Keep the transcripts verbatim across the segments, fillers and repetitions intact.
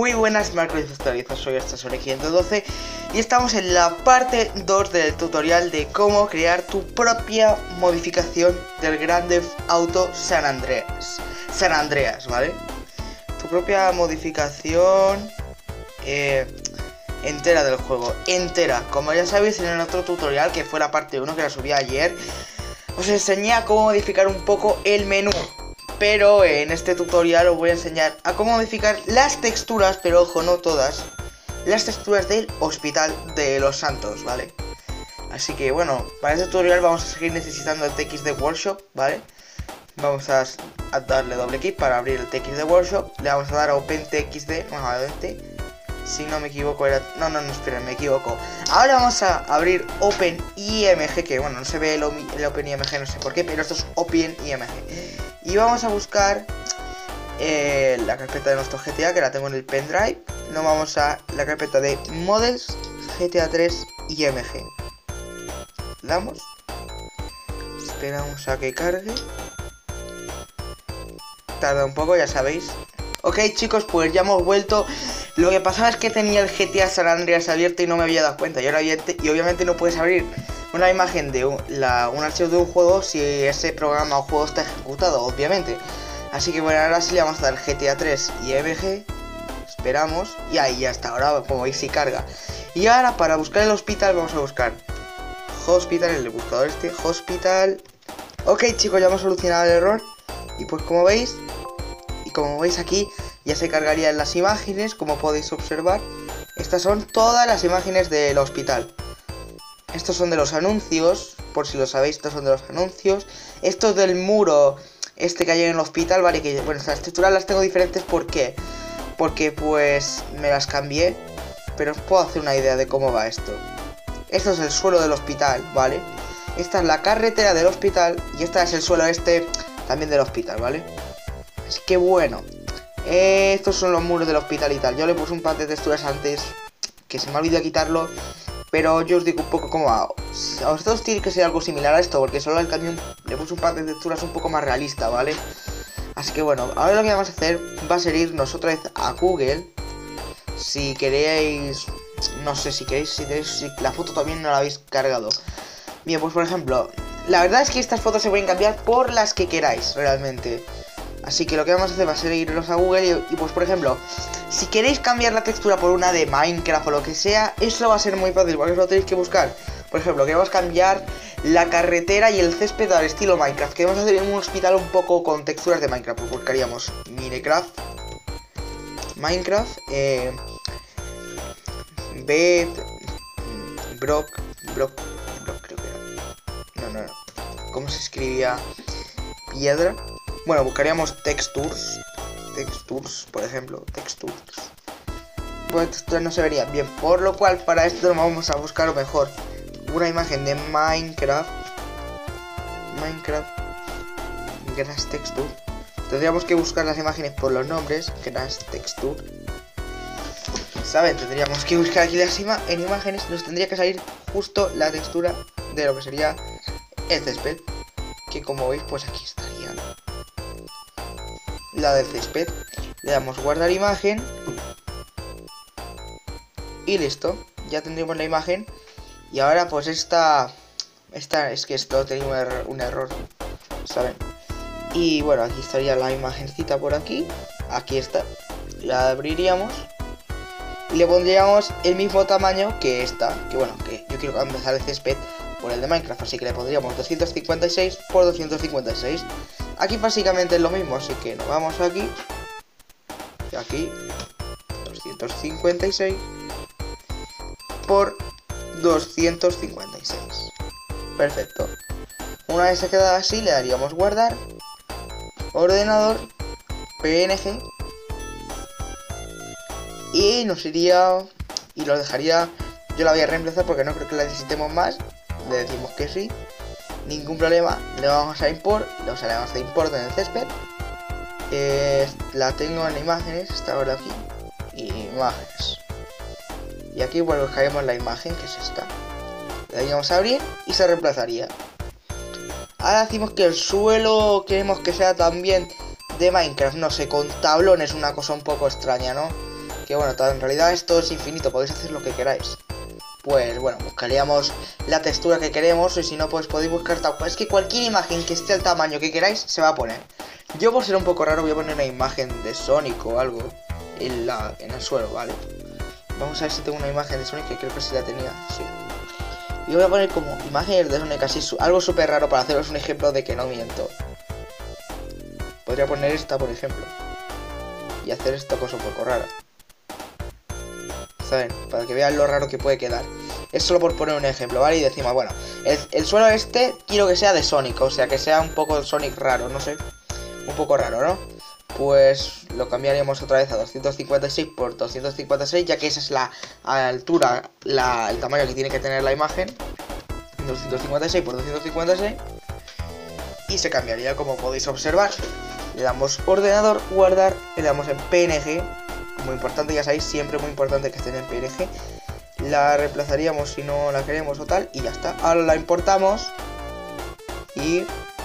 Muy buenas macroindustrialistas, soy Stasore ciento doce y estamos en la parte dos del tutorial de cómo crear tu propia modificación del Grand Theft Auto San Andreas. San Andreas, ¿vale? Tu propia modificación eh, entera del juego, entera. Como ya sabéis en el otro tutorial, que fue la parte uno que la subí ayer, os enseñé a cómo modificar un poco el menú. Pero en este tutorial os voy a enseñar a cómo modificar las texturas, pero ojo, no todas, las texturas del Hospital de los Santos, ¿vale? Así que bueno, para este tutorial vamos a seguir necesitando el T X D Workshop, ¿vale? Vamos a, a darle doble clic para abrir el T X D Workshop. Le vamos a dar a Open T X D nuevamente. Si no me equivoco era... No, no, no, esperen, me equivoco. Ahora vamos a abrir Open I M G, que bueno, no se ve el, el Open I M G, no sé por qué, pero esto es Open I M G. Y vamos a buscar eh, la carpeta de nuestro G T A, que la tengo en el pendrive. Nos vamos a la carpeta de Models G T A tres I M G. Damos. Esperamos a que cargue. Tarda un poco, ya sabéis. Ok, chicos, pues ya hemos vuelto. Lo que pasaba es que tenía el G T A San Andreas abierto y no me había dado cuenta. Y, ahora, y obviamente no puedes abrir una imagen de un, la, un archivo de un juego si ese programa o juego está ejecutado, obviamente. Así que bueno, ahora sí le vamos a dar G T A tres I M G. Esperamos. Y ahí ya está. Ahora como veis sí carga. Y ahora para buscar el hospital vamos a buscar Hospital en el buscador este. Hospital. Ok, chicos, ya hemos solucionado el error. Y pues como veis, y como veis aquí, ya se cargarían las imágenes, como podéis observar. Estas son todas las imágenes del hospital. Estos son de los anuncios, por si lo sabéis, estos son de los anuncios. Estos del muro, este que hay en el hospital, vale, que bueno, estas texturas las tengo diferentes, ¿por qué? Porque pues me las cambié, pero os puedo hacer una idea de cómo va esto. Esto es el suelo del hospital, ¿vale? Esta es la carretera del hospital y esta es el suelo este también del hospital, ¿vale? Así que bueno, eh, estos son los muros del hospital y tal. Yo le puse un par de texturas antes que se me ha olvidado quitarlo, pero yo os digo un poco cómo va. A vosotros tiene que ser algo similar a esto, porque solo el camión le puse un par de texturas un poco más realista, ¿vale? Así que bueno, ahora lo que vamos a hacer va a ser irnos otra vez a Google. Si queréis, no sé si queréis, si, tenéis, si la foto también no la habéis cargado. Bien, pues por ejemplo, la verdad es que estas fotos se pueden cambiar por las que queráis, realmente. Así que lo que vamos a hacer va a ser irnos a Google y, y pues por ejemplo, si queréis cambiar la textura por una de Minecraft o lo que sea, eso va a ser muy fácil, porque eso lo tenéis que buscar. Por ejemplo, queremos cambiar la carretera y el césped al estilo Minecraft. Queremos hacer un hospital un poco con texturas de Minecraft. Pues buscaríamos Minecraft, Minecraft, eh, Bed, Brock, Brock, Brock creo que era. No, no, no. ¿Cómo se escribía? Piedra. Bueno, buscaríamos textures. Textures, por ejemplo. Textures. Pues texturas no se verían bien. Por lo cual, para esto vamos a buscar mejor una imagen de Minecraft. Minecraft. Grass Texture. Tendríamos que buscar las imágenes por los nombres. Grass Texture. ¿Saben? Tendríamos que buscar aquí las ima en imágenes. Nos tendría que salir justo la textura de lo que sería el césped. Que como veis, pues aquí estaría la del césped. Le damos guardar imagen y listo, ya tendremos la imagen. Y ahora pues esta esta es que esto tenía un, er un error, ¿saben? Y bueno, aquí estaría la imagencita por aquí. Aquí está, la abriríamos y le pondríamos el mismo tamaño que esta, que bueno, que yo quiero empezar el césped por el de Minecraft, así que le pondríamos doscientos cincuenta y seis por doscientos cincuenta y seis. Aquí básicamente es lo mismo, así que nos vamos aquí y aquí doscientos cincuenta y seis por doscientos cincuenta y seis. Perfecto. Una vez se queda así, le daríamos guardar, ordenador, P N G y nos iría y lo dejaría. Yo la voy a reemplazar porque no creo que la necesitemos más. Le decimos que sí, ningún problema. Le vamos a import, le vamos a, le vamos a import en el césped. Eh, la tengo en imágenes, está ahora aquí. Imágenes. Y aquí bueno, buscaremos la imagen, que es esta. Le daríamos a abrir y se reemplazaría. Ahora decimos que el suelo queremos que sea también de Minecraft, no sé, con tablones, una cosa un poco extraña, ¿no? porque bueno, en realidad esto es infinito, podéis hacer lo que queráis. Pues bueno, buscaríamos la textura que queremos, y si no, pues podéis buscar tal cual. Es que cualquier imagen que esté al tamaño que queráis se va a poner. Yo, por ser un poco raro, voy a poner una imagen de Sonic o algo en, la, en el suelo, ¿vale? Vamos a ver si tengo una imagen de Sonic, que creo que sí la tenía, sí. Y voy a poner como imágenes de Sonic, así, su algo súper raro para haceros un ejemplo de que no miento. Podría poner esta, por ejemplo, y hacer esta cosa un poco rara, ¿saben? Para que vean lo raro que puede quedar. Es solo por poner un ejemplo, ¿vale? Y decimos, bueno, el, el suelo este quiero que sea de Sonic, o sea, que sea un poco Sonic raro, no sé. Un poco raro, ¿no? Pues lo cambiaríamos otra vez a doscientos cincuenta y seis por doscientos cincuenta y seis, ya que esa es la altura, la, el tamaño que tiene que tener la imagen. doscientos cincuenta y seis por doscientos cincuenta y seis. Y se cambiaría, como podéis observar. Le damos ordenador, guardar, le damos en P N G. Muy importante, ya sabéis, siempre muy importante que estén en P N G. La reemplazaríamos si no la queremos o tal, y ya está. Ahora la importamos y...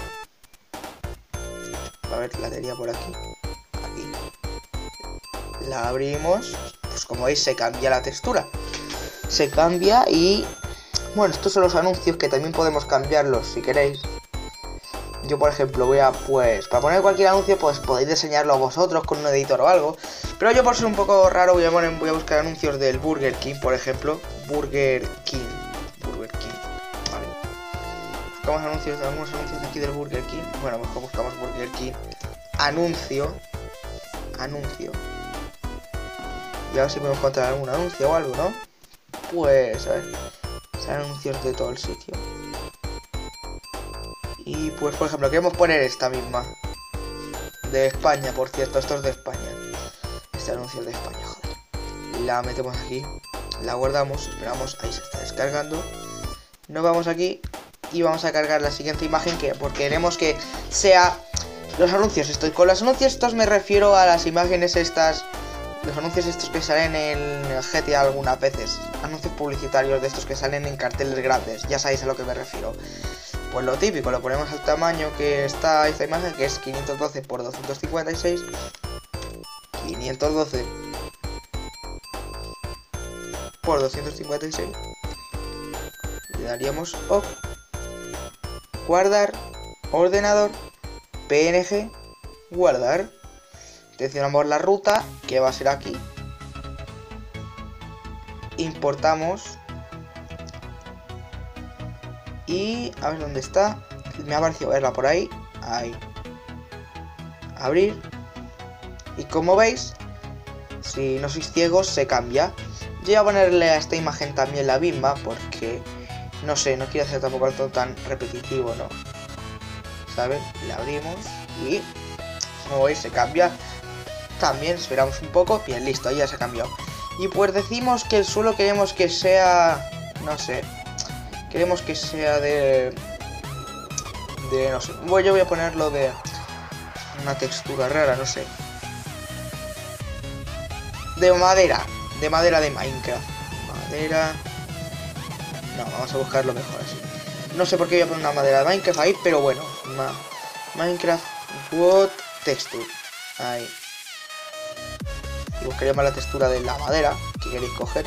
a ver, la tenía por aquí. Aquí. La abrimos. Pues como veis, se cambia la textura. Se cambia y... bueno, estos son los anuncios, que también podemos cambiarlos si queréis. Yo, por ejemplo, voy a, pues, para poner cualquier anuncio, pues podéis diseñarlo vosotros con un editor o algo. Pero yo, por ser un poco raro, voy a, poner, voy a buscar anuncios del Burger King, por ejemplo. Burger King. Burger King. Vale. Buscamos anuncios, algunos anuncios aquí del Burger King. Bueno, mejor buscamos Burger King. Anuncio. Anuncio. Y a ver si podemos encontrar algún anuncio o algo, ¿no? Pues, a ver. Salen anuncios de todo el sitio. Y pues, por ejemplo, queremos poner esta misma. De España, por cierto, esto es de España. Este anuncio es de España, joder. La metemos aquí, la guardamos, esperamos, ahí se está descargando. Nos vamos aquí y vamos a cargar la siguiente imagen, que porque queremos que sea los anuncios estos. Con los anuncios estos me refiero a las imágenes estas, los anuncios estos que salen en el G T A algunas veces. Anuncios publicitarios de estos que salen en carteles grandes, ya sabéis a lo que me refiero. Pues lo típico, lo ponemos al tamaño que está esta imagen, que es quinientos doce por doscientos cincuenta y seis. quinientos doce por doscientos cincuenta y seis. Le daríamos OK, guardar, ordenador, P N G, guardar. Seleccionamos la ruta, que va a ser aquí. Importamos. Y a ver dónde está. Me ha parecido verla por ahí. Ahí. Abrir. Y como veis, si no sois ciegos, se cambia. Yo voy a ponerle a esta imagen también la misma, porque no sé, no quiero hacer tampoco algo tan repetitivo, ¿no? ¿Saben? La abrimos y como veis se cambia. También esperamos un poco. Bien, listo, ahí ya se ha cambiado. Y pues decimos que el suelo queremos que sea, no sé, queremos que sea de... De, no sé, bueno, yo voy a ponerlo de una textura rara, no sé. De madera, de madera de Minecraft. Madera... No, vamos a buscarlo mejor así. No sé por qué voy a poner una madera de Minecraft ahí, pero bueno. Ma Minecraft Wood Texture. Ahí. Y buscaríamos la textura de la madera que queréis coger.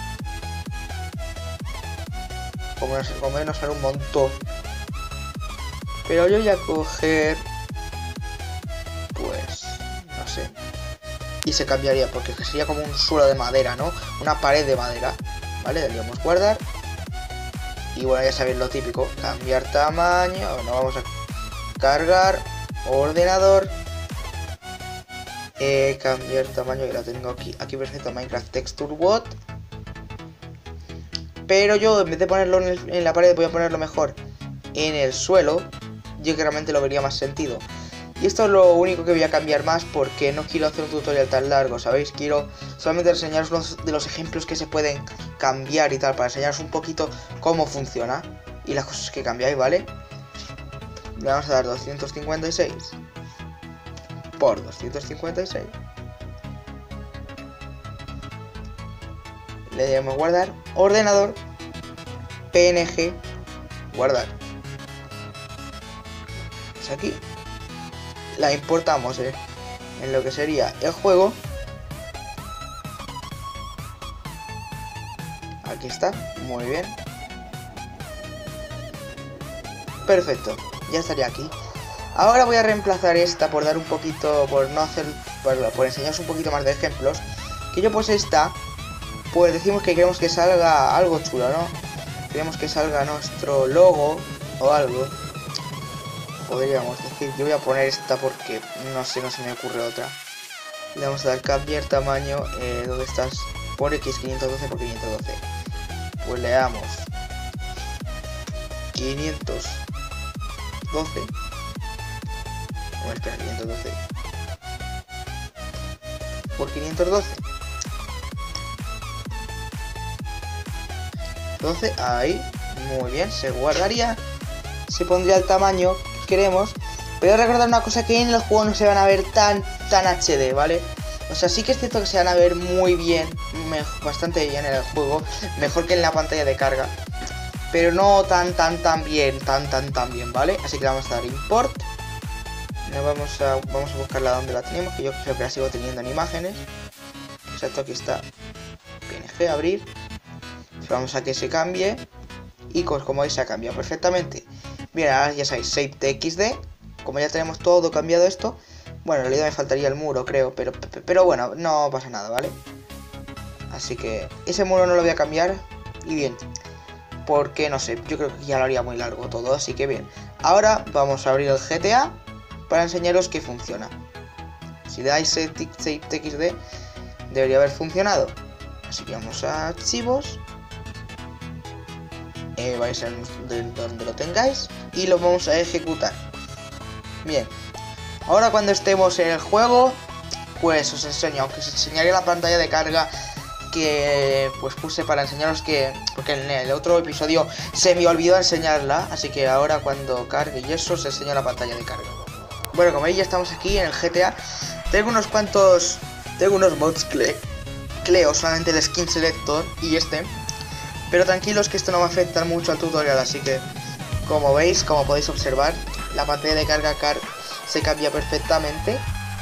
Como nos, como nos sale un montón. Pero yo voy a coger... Pues... No sé. Y se cambiaría porque sería como un suelo de madera, ¿no? Una pared de madera. Vale, deberíamos guardar. Y bueno, ya sabéis lo típico. Cambiar tamaño. Bueno, vamos a cargar. Ordenador. Eh, cambiar tamaño. Que la tengo aquí. Aquí perfecto. Minecraft Texture Wood. Pero yo en vez de ponerlo en, el, en la pared voy a ponerlo mejor en el suelo. Yo que realmente lo vería más sentido. Y esto es lo único que voy a cambiar más porque no quiero hacer un tutorial tan largo, ¿sabéis? Quiero solamente enseñaros unos de los ejemplos que se pueden cambiar y tal, para enseñaros un poquito cómo funciona y las cosas que cambiáis, ¿vale? Le vamos a dar doscientos cincuenta y seis por doscientos cincuenta y seis. Le debemos guardar, ordenador, P N G, guardar. Es aquí. La importamos eh, en lo que sería el juego. Aquí está, muy bien. Perfecto, ya estaría aquí. Ahora voy a reemplazar esta por dar un poquito, por no hacer, por, por enseñaros un poquito más de ejemplos. Que yo pues esta, pues decimos que queremos que salga algo chulo, ¿no? Queremos que salga nuestro logo o algo. Podríamos decir, yo voy a poner esta porque no sé, no se me ocurre otra. Le vamos a dar cambiar tamaño, eh, ¿dónde estás? Por X quinientos doce por quinientos doce. Pues le damos quinientos doce. Bueno, espera, quinientos doce por quinientos doce. doce, ahí, muy bien, se guardaría. Se pondría el tamaño que queremos. Pero recordar una cosa, que en el juego no se van a ver tan, tan H D, ¿vale? O sea, sí que es cierto que se van a ver muy bien, bastante bien en el juego, mejor que en la pantalla de carga. Pero no tan, tan, tan bien, tan, tan, tan bien, ¿vale? Así que le vamos a dar import. Nos vamos a, vamos a buscarla donde la tenemos, que yo creo que la sigo teniendo en imágenes. Exacto, aquí está. P N G, abrir. Vamos a que se cambie. Y pues, como veis, se ha cambiado perfectamente. Bien, ahora ya sabéis, Save T X D. Como ya tenemos todo cambiado esto. Bueno, en realidad me faltaría el muro, creo. Pero, pero bueno, no pasa nada, ¿vale? Así que ese muro no lo voy a cambiar. Y bien, porque no sé, yo creo que ya lo haría muy largo todo. Así que bien, ahora vamos a abrir el G T A para enseñaros que funciona. Si le dais Save T X D, debería haber funcionado. Así que vamos a archivos. Eh, vais a donde lo tengáis y lo vamos a ejecutar. Bien, ahora cuando estemos en el juego, pues os enseño, aunque os enseñaré la pantalla de carga que pues puse para enseñaros que, porque en el otro episodio se me olvidó enseñarla, así que ahora cuando cargue y eso os enseño la pantalla de carga. Bueno, como veis ya estamos aquí en el G T A. Tengo unos cuantos, tengo unos mods Cleo, Cleo solamente el Skin Selector y este. Pero tranquilos que esto no va a afectar mucho al tutorial, así que como veis, como podéis observar, la pantalla de carga car se cambia perfectamente.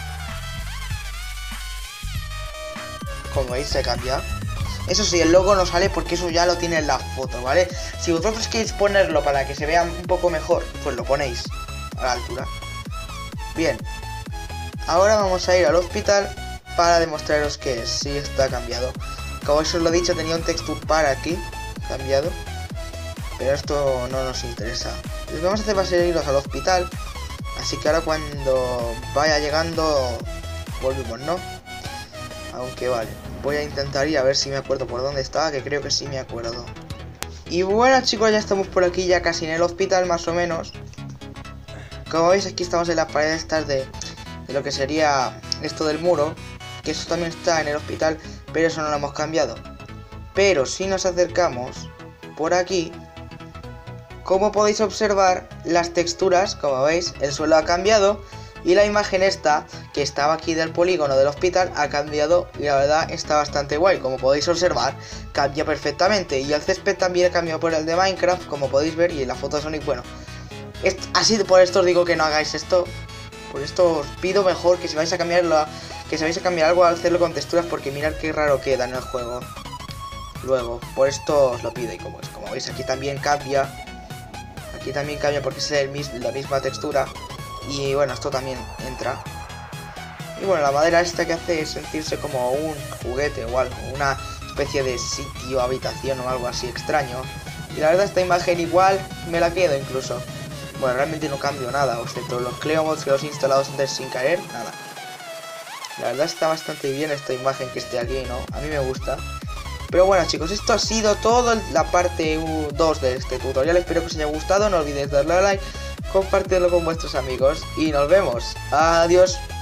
Como veis, se cambia. Eso sí, el logo no sale porque eso ya lo tiene en la foto, ¿vale? Si vosotros queréis ponerlo para que se vea un poco mejor, pues lo ponéis a la altura. Bien, ahora vamos a ir al hospital para demostraros que sí está cambiado. Como os lo he dicho, tenía un texture para aquí cambiado, pero esto no nos interesa. Lo que vamos a hacer va a ser irnos al hospital, así que ahora cuando vaya llegando volvemos, ¿no? Aunque vale, voy a intentar ir a ver si me acuerdo por dónde estaba, que creo que sí me acuerdo. Y bueno, chicos, ya estamos por aquí, ya casi en el hospital más o menos. Como veis, aquí estamos en las paredes estas de, de lo que sería esto del muro, que eso también está en el hospital, pero eso no lo hemos cambiado. Pero si nos acercamos por aquí, como podéis observar, las texturas, como veis, el suelo ha cambiado y la imagen esta, que estaba aquí del polígono del hospital, ha cambiado y la verdad está bastante guay. Como podéis observar, cambia perfectamente y el césped también ha cambiado por el de Minecraft, como podéis ver, y la foto de Sonic, bueno. Así por esto os digo que no hagáis esto. Por esto os pido mejor que si vais a cambiarlo, que si vais a cambiar algo, hacerlo con texturas, porque mirad qué raro queda en el juego. Luego, por esto os lo pido, y como, como veis aquí también cambia. Aquí también cambia porque es el mis, la misma textura. Y bueno, esto también entra. Y bueno, la madera esta que hace es sentirse como un juguete o algo, una especie de sitio, habitación o algo así extraño. Y la verdad esta imagen igual me la quedo incluso. Bueno, realmente no cambio nada, excepto los Cleo mods que los he instalado antes sin caer, nada. La verdad está bastante bien esta imagen que esté aquí, ¿no? A mí me gusta. Pero bueno, chicos, esto ha sido todo la parte dos de este tutorial. Espero que os haya gustado, no olvidéis darle a like, compartirlo con vuestros amigos y nos vemos. Adiós.